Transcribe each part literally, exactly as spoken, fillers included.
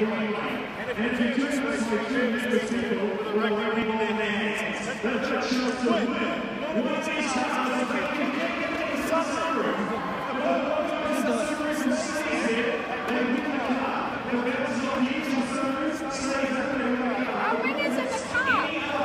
And if you do this, with the rugby ring in their hands, win. Sunroof. Our winner's in the car.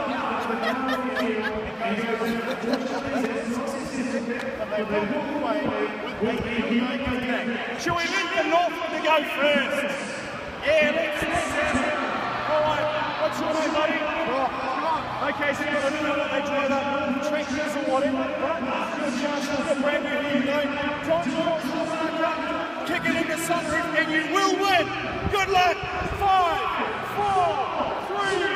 Shall we let the Northland to go first? Yeah, let's, let's have it. All right, what's your name, buddy? Oh. Okay, so you've got to know what they drive up, trenches or whatever. Right? Good chance to get brand new here, though. Don't cross the marker, kick it in the Sunroof, and you will win. Good luck. Five, four, three,